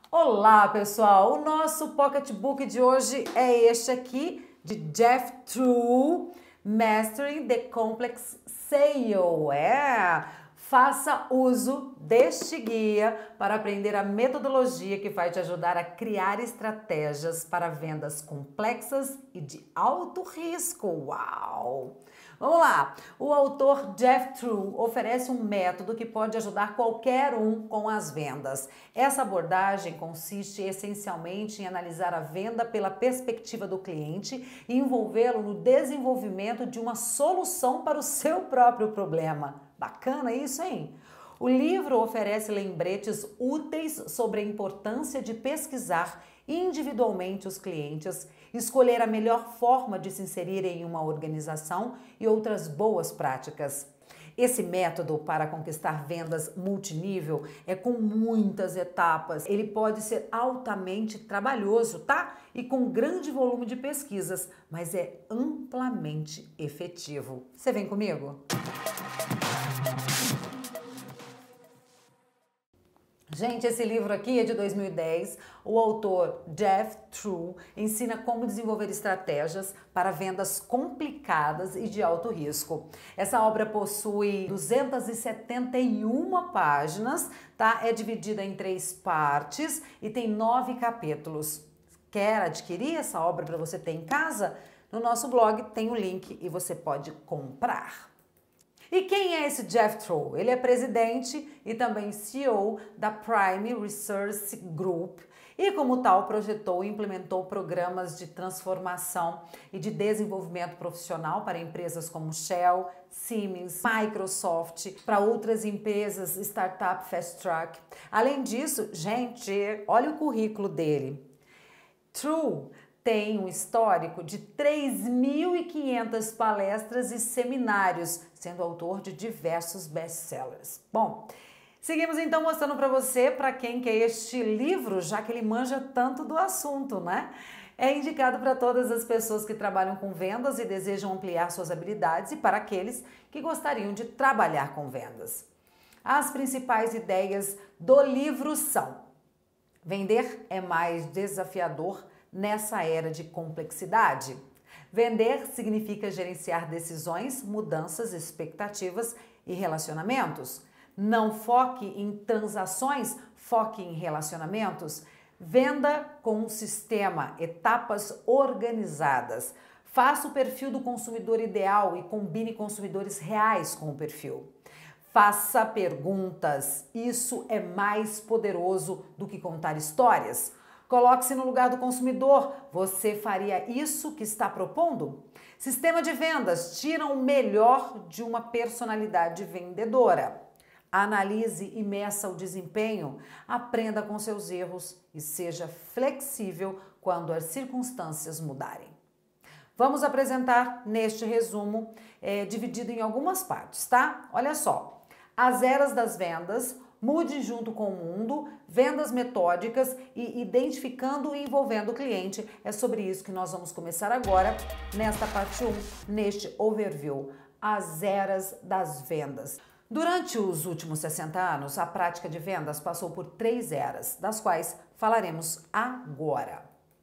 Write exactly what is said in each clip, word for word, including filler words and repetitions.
Olá, pessoal! O nosso pocketbook de hoje é este aqui, de Jeff True, Mastering the Complex Sale. É, faça uso deste guia para aprender a metodologia que vai te ajudar a criar estratégias para vendas complexas e de alto risco. Uau! Vamos lá! O autor Jeff True oferece um método que pode ajudar qualquer um com as vendas. Essa abordagem consiste essencialmente em analisar a venda pela perspectiva do cliente e envolvê-lo no desenvolvimento de uma solução para o seu próprio problema. Bacana isso, hein? O livro oferece lembretes úteis sobre a importância de pesquisar individualmente os clientes, escolher a melhor forma de se inserir em uma organização e outras boas práticas. Esse método para conquistar vendas multinível é com muitas etapas. Ele pode ser altamente trabalhoso, tá? E com grande volume de pesquisas, mas é amplamente efetivo. Você vem comigo? Gente, esse livro aqui é de dois mil e dez. O autor Jeff True ensina como desenvolver estratégias para vendas complicadas e de alto risco. Essa obra possui duzentas e setenta e uma páginas, tá? É dividida em três partes e tem nove capítulos. Quer adquirir essa obra para você ter em casa? No nosso blog tem o link e você pode comprar. E quem é esse Jeff True? Ele é presidente e também C E O da Prime Research Group e, como tal, projetou e implementou programas de transformação e de desenvolvimento profissional para empresas como Shell, Siemens, Microsoft, para outras empresas, startup Fast Track. Além disso, gente, olha o currículo dele. True tem um histórico de três mil e quinhentas palestras e seminários, sendo autor de diversos best-sellers. Bom, seguimos então mostrando para você para quem que é este livro, já que ele manja tanto do assunto, né? É indicado para todas as pessoas que trabalham com vendas e desejam ampliar suas habilidades e para aqueles que gostariam de trabalhar com vendas. As principais ideias do livro são: vender é mais desafiador nessa era de complexidade. Vender significa gerenciar decisões, mudanças, expectativas e relacionamentos. Não foque em transações, foque em relacionamentos. Venda com um sistema, etapas organizadas. Faça o perfil do consumidor ideal e combine consumidores reais com o perfil. Faça perguntas. Isso é mais poderoso do que contar histórias. Coloque-se no lugar do consumidor. Você faria isso que está propondo? Sistema de vendas tira o melhor de uma personalidade vendedora. Analise e meça o desempenho. Aprenda com seus erros e seja flexível quando as circunstâncias mudarem. Vamos apresentar neste resumo, é, dividido em algumas partes, tá? Olha só. As eras das vendas. Mude junto com o mundo, vendas metódicas e identificando e envolvendo o cliente. É sobre isso que nós vamos começar agora, nesta parte um, neste overview, as eras das vendas. Durante os últimos sessenta anos, a prática de vendas passou por três eras, das quais falaremos agora.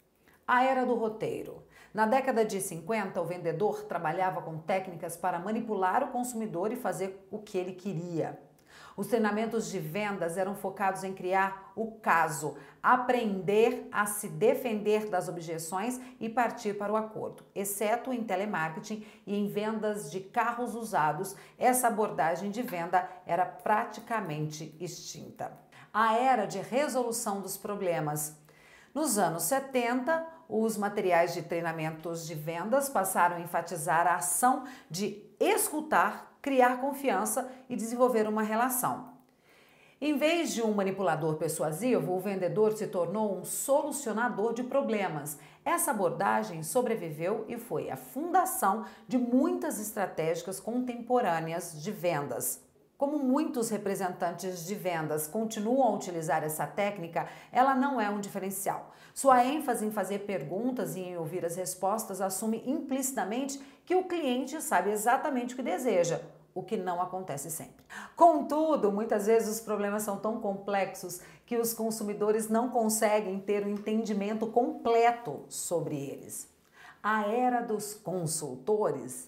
A era do roteiro. Na década de cinquenta, o vendedor trabalhava com técnicas para manipular o consumidor e fazer o que ele queria. Os treinamentos de vendas eram focados em criar o caso, aprender a se defender das objeções e partir para o acordo. Exceto em telemarketing e em vendas de carros usados, essa abordagem de venda era praticamente extinta. A era de resolução dos problemas. Nos anos setenta, os materiais de treinamentos de vendas passaram a enfatizar a ação de escutar, criar confiança e desenvolver uma relação. Em vez de um manipulador persuasivo, o vendedor se tornou um solucionador de problemas. Essa abordagem sobreviveu e foi a fundação de muitas estratégias contemporâneas de vendas. Como muitos representantes de vendas continuam a utilizar essa técnica, ela não é um diferencial. Sua ênfase em fazer perguntas e em ouvir as respostas assume implicitamente que o cliente sabe exatamente o que deseja, o que não acontece sempre. Contudo, muitas vezes os problemas são tão complexos que os consumidores não conseguem ter um entendimento completo sobre eles. A era dos consultores.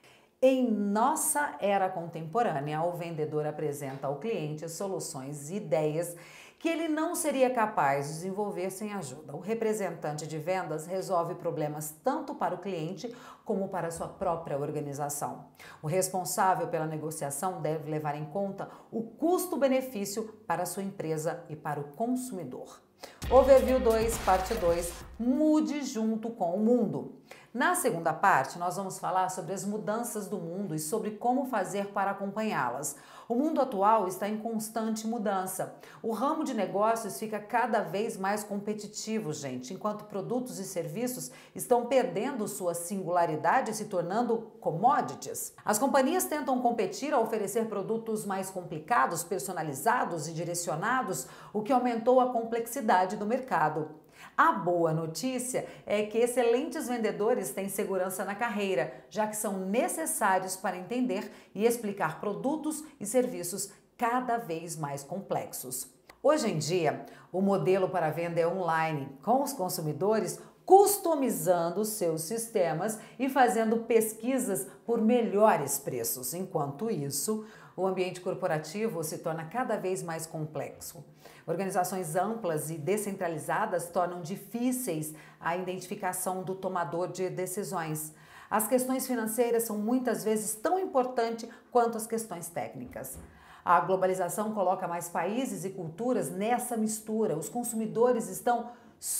Em nossa era contemporânea, o vendedor apresenta ao cliente soluções e ideias que ele não seria capaz de desenvolver sem ajuda. O representante de vendas resolve problemas tanto para o cliente como para a sua própria organização. O responsável pela negociação deve levar em conta o custo-benefício para a sua empresa e para o consumidor. Overview dois, parte dois, mude junto com o mundo. Na segunda parte, nós vamos falar sobre as mudanças do mundo e sobre como fazer para acompanhá-las. O mundo atual está em constante mudança. O ramo de negócios fica cada vez mais competitivo, gente, enquanto produtos e serviços estão perdendo sua singularidade e se tornando commodities. As companhias tentam competir ao oferecer produtos mais complicados, personalizados e direcionados, o que aumentou a complexidade do mercado. A boa notícia é que excelentes vendedores têm segurança na carreira, já que são necessários para entender e explicar produtos e serviços cada vez mais complexos. Hoje em dia, o modelo para venda é online, com os consumidores customizando seus sistemas e fazendo pesquisas por melhores preços. Enquanto isso, o ambiente corporativo se torna cada vez mais complexo. Organizações amplas e descentralizadas tornam difíceis a identificação do tomador de decisões. As questões financeiras são muitas vezes tão importantes quanto as questões técnicas. A globalização coloca mais países e culturas nessa mistura. Os consumidores estão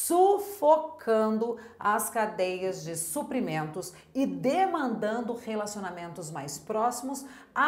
sufocando as cadeias de suprimentos e demandando relacionamentos mais próximos,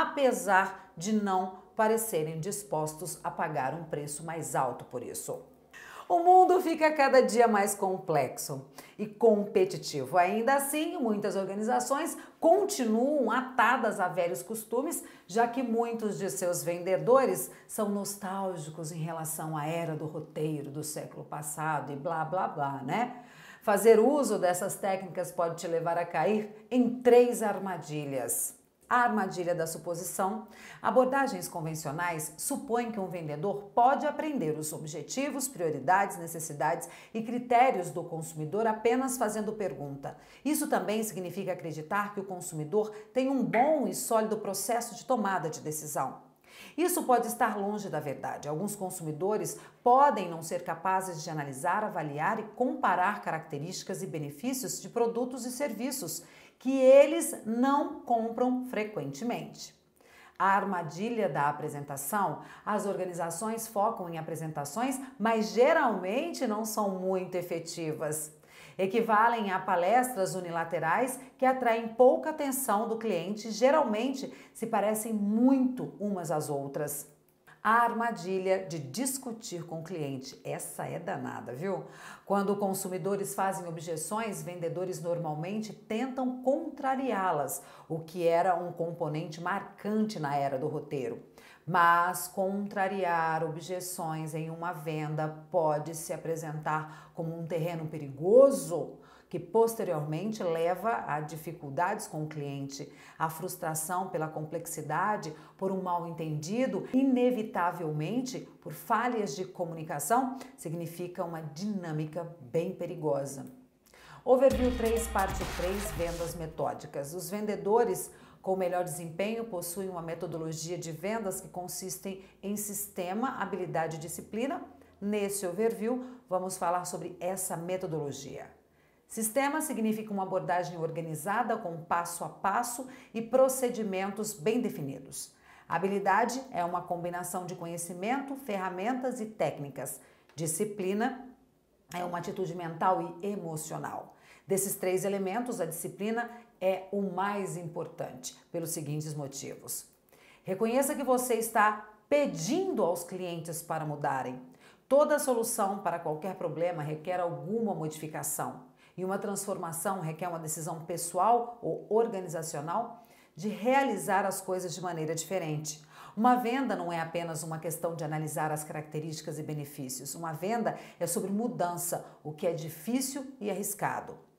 apesar de não parecerem dispostos a pagar um preço mais alto por isso. O mundo fica cada dia mais complexo e competitivo. Ainda assim, muitas organizações continuam atadas a velhos costumes, já que muitos de seus vendedores são nostálgicos em relação à era do roteiro do século passado e blá blá blá, né? Fazer uso dessas técnicas pode te levar a cair em três armadilhas. A armadilha da suposição. Abordagens convencionais supõem que um vendedor pode aprender os objetivos, prioridades, necessidades e critérios do consumidor apenas fazendo pergunta. Isso também significa acreditar que o consumidor tem um bom e sólido processo de tomada de decisão. Isso pode estar longe da verdade. Alguns consumidores podem não ser capazes de analisar, avaliar e comparar características e benefícios de produtos e serviços que eles não compram frequentemente. A armadilha da apresentação. As organizações focam em apresentações, mas geralmente não são muito efetivas. Equivalem a palestras unilaterais que atraem pouca atenção do cliente e geralmente se parecem muito umas às outras. A armadilha de discutir com o cliente. Essa é danada, viu? Quando consumidores fazem objeções, vendedores normalmente tentam contrariá-las, o que era um componente marcante na era do roteiro. Mas contrariar objeções em uma venda pode se apresentar como um terreno perigoso, que posteriormente leva a dificuldades com o cliente, a frustração pela complexidade, por um mal-entendido, inevitavelmente por falhas de comunicação, significa uma dinâmica bem perigosa. Overview três, parte três, vendas metódicas. Os vendedores com melhor desempenho possuem uma metodologia de vendas que consistem em sistema, habilidade e disciplina. Nesse overview, vamos falar sobre essa metodologia. Sistema significa uma abordagem organizada com passo a passo e procedimentos bem definidos. Habilidade é uma combinação de conhecimento, ferramentas e técnicas. Disciplina é uma atitude mental e emocional. Desses três elementos, a disciplina é o mais importante, pelos seguintes motivos. Reconheça que você está pedindo aos clientes para mudarem. Toda solução para qualquer problema requer alguma modificação. E uma transformação requer uma decisão pessoal ou organizacional de realizar as coisas de maneira diferente. Uma venda não é apenas uma questão de analisar as características e benefícios. Uma venda é sobre mudança, o que é difícil e arriscado.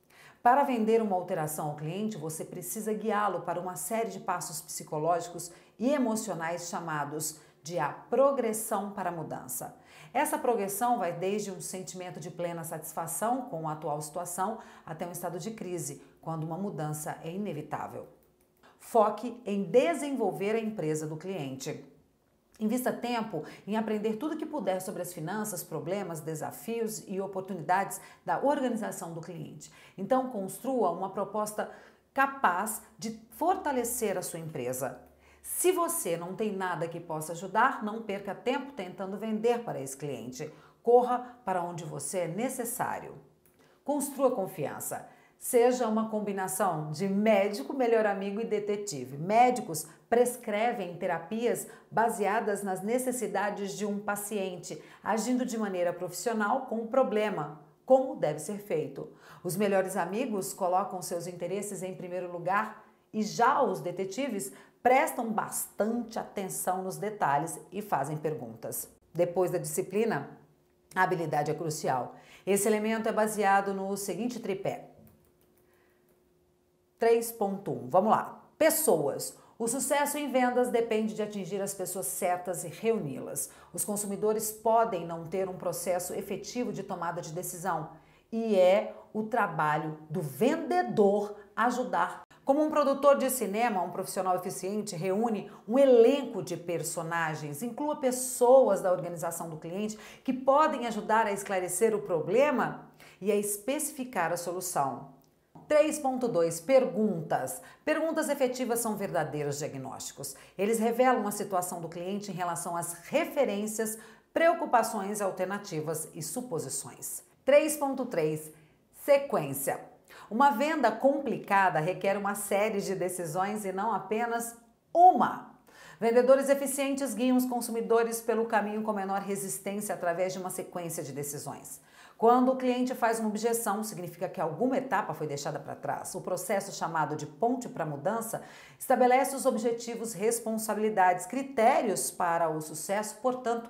Para vender uma alteração ao cliente, você precisa guiá-lo para uma série de passos psicológicos e emocionais chamados de a progressão para a mudança. Essa progressão vai desde um sentimento de plena satisfação com a atual situação até um estado de crise, quando uma mudança é inevitável. Foque em desenvolver a empresa do cliente. Invista tempo em aprender tudo o que puder sobre as finanças, problemas, desafios e oportunidades da organização do cliente. Então, construa uma proposta capaz de fortalecer a sua empresa. Se você não tem nada que possa ajudar, não perca tempo tentando vender para esse cliente. Corra para onde você é necessário. Construa confiança. Seja uma combinação de médico, melhor amigo e detetive. Médicos prescrevem terapias baseadas nas necessidades de um paciente, agindo de maneira profissional com o problema, como deve ser feito. Os melhores amigos colocam seus interesses em primeiro lugar e já os detetives prestam bastante atenção nos detalhes e fazem perguntas. Depois da disciplina, a habilidade é crucial. Esse elemento é baseado no seguinte tripé. três ponto um. Vamos lá. Pessoas. O sucesso em vendas depende de atingir as pessoas certas e reuni-las. Os consumidores podem não ter um processo efetivo de tomada de decisão e é o trabalho do vendedor ajudar. Como um produtor de cinema, um profissional eficiente reúne um elenco de personagens, inclua pessoas da organização do cliente que podem ajudar a esclarecer o problema e a especificar a solução. três ponto dois. Perguntas. Perguntas efetivas são verdadeiros diagnósticos. Eles revelam a situação do cliente em relação às referências, preocupações, alternativas e suposições. três ponto três. Sequência. Uma venda complicada requer uma série de decisões e não apenas uma. Vendedores eficientes guiam os consumidores pelo caminho com menor resistência através de uma sequência de decisões. Quando o cliente faz uma objeção, significa que alguma etapa foi deixada para trás. O processo chamado de ponte para a mudança estabelece os objetivos, responsabilidades, critérios para o sucesso, portanto,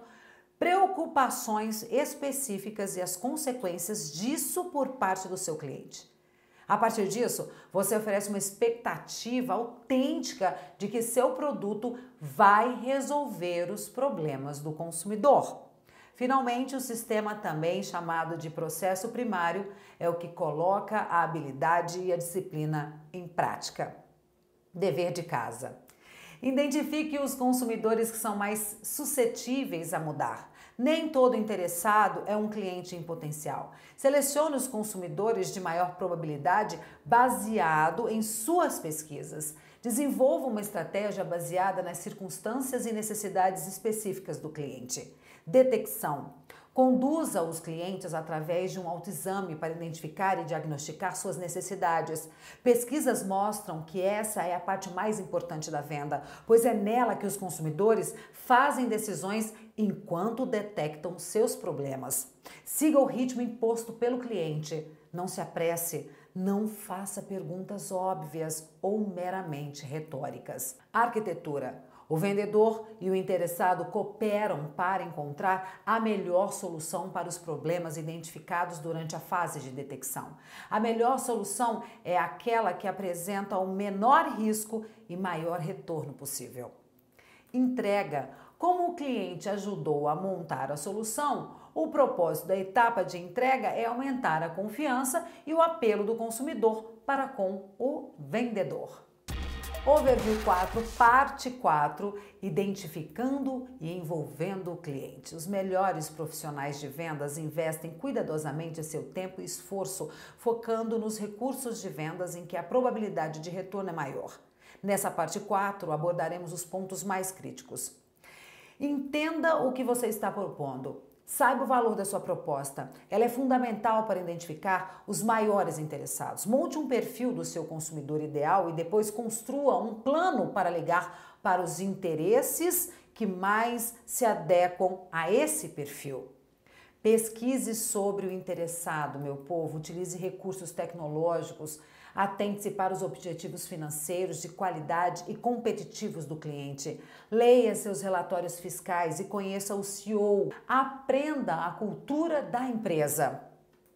preocupações específicas e as consequências disso por parte do seu cliente. A partir disso, você oferece uma expectativa autêntica de que seu produto vai resolver os problemas do consumidor. Finalmente, o sistema, também chamado de processo primário, é o que coloca a habilidade e a disciplina em prática. Dever de casa. Identifique os consumidores que são mais suscetíveis a mudar. Nem todo interessado é um cliente em potencial. Selecione os consumidores de maior probabilidade baseado em suas pesquisas. Desenvolva uma estratégia baseada nas circunstâncias e necessidades específicas do cliente. Detecção. Conduza os clientes através de um autoexame para identificar e diagnosticar suas necessidades. Pesquisas mostram que essa é a parte mais importante da venda, pois é nela que os consumidores fazem decisões enquanto detectam seus problemas. Siga o ritmo imposto pelo cliente. Não se apresse. Não faça perguntas óbvias ou meramente retóricas. Arquitetura. O vendedor e o interessado cooperam para encontrar a melhor solução para os problemas identificados durante a fase de detecção. A melhor solução é aquela que apresenta o menor risco e maior retorno possível. Entrega. Como o cliente ajudou a montar a solução, o propósito da etapa de entrega é aumentar a confiança e o apelo do consumidor para com o vendedor. Overview quatro, parte quatro, identificando e envolvendo o cliente. Os melhores profissionais de vendas investem cuidadosamente seu tempo e esforço, focando nos recursos de vendas em que a probabilidade de retorno é maior. Nessa parte quatro, abordaremos os pontos mais críticos. Entenda o que você está propondo. Saiba o valor da sua proposta. Ela é fundamental para identificar os maiores interessados. Monte um perfil do seu consumidor ideal e depois construa um plano para ligar para os interesses que mais se adequam a esse perfil. Pesquise sobre o interessado, meu povo. Utilize recursos tecnológicos. Atente-se para os objetivos financeiros de qualidade e competitivos do cliente. Leia seus relatórios fiscais e conheça o C E O. Aprenda a cultura da empresa.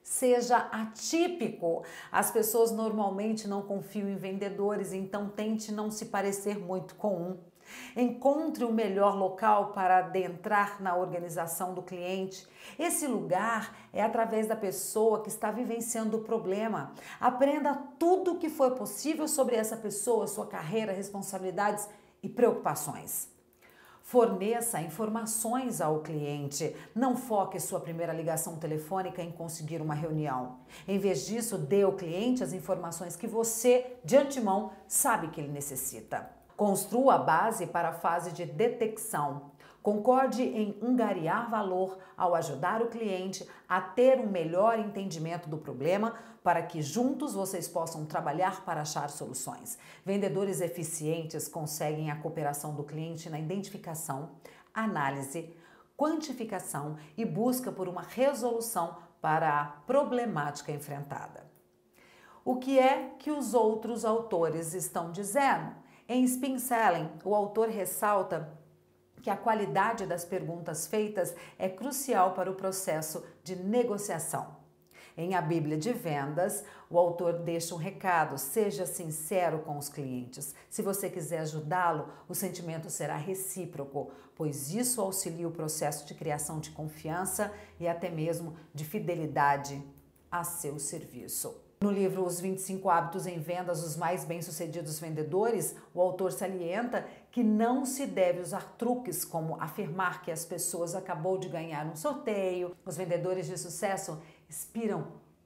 Seja atípico. As pessoas normalmente não confiam em vendedores, então tente não se parecer muito com um. Encontre o melhor local para adentrar na organização do cliente. Esse lugar é através da pessoa que está vivenciando o problema. Aprenda tudo o que for possível sobre essa pessoa, sua carreira, responsabilidades e preocupações. Forneça informações ao cliente. Não foque sua primeira ligação telefônica em conseguir uma reunião. Em vez disso, dê ao cliente as informações que você, de antemão, sabe que ele necessita. Construa a base para a fase de detecção. Concorde em angariar valor ao ajudar o cliente a ter um melhor entendimento do problema para que juntos vocês possam trabalhar para achar soluções. Vendedores eficientes conseguem a cooperação do cliente na identificação, análise, quantificação e busca por uma resolução para a problemática enfrentada. O que é que os outros autores estão dizendo? Em Spin Selling, o autor ressalta que a qualidade das perguntas feitas é crucial para o processo de negociação. Em A Bíblia de Vendas, o autor deixa um recado: seja sincero com os clientes. Se você quiser ajudá-lo, o sentimento será recíproco, pois isso auxilia o processo de criação de confiança e até mesmo de fidelidade a seu serviço. No livro Os vinte e cinco Hábitos em Vendas dos Mais Bem-Sucedidos Vendedores, o autor salienta que não se deve usar truques como afirmar que as pessoas acabou de ganhar um sorteio. Os vendedores de sucesso inspiram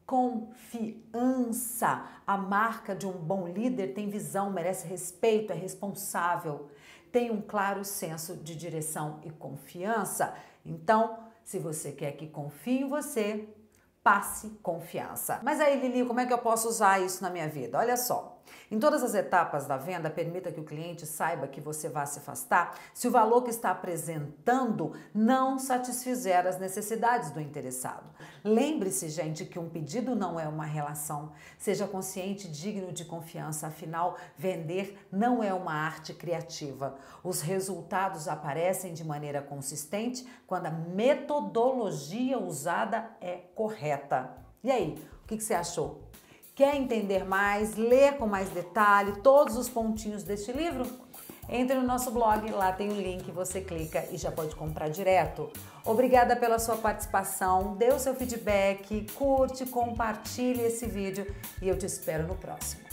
confiança. A marca de um bom líder tem visão, merece respeito, é responsável, tem um claro senso de direção e confiança. Então, se você quer que confie em você, passe confiança. Mas aí, Lili, como é que eu posso usar isso na minha vida? Olha só, em todas as etapas da venda, permita que o cliente saiba que você vai se afastar se o valor que está apresentando não satisfizer as necessidades do interessado. Lembre-se, gente, que um pedido não é uma relação. Seja consciente e digno de confiança, afinal, vender não é uma arte criativa. Os resultados aparecem de maneira consistente quando a metodologia usada é correta. E aí, o que você achou? Quer entender mais, ler com mais detalhe todos os pontinhos deste livro? Entre no nosso blog, lá tem o link, você clica e já pode comprar direto. Obrigada pela sua participação, dê o seu feedback, curte, compartilhe esse vídeo e eu te espero no próximo.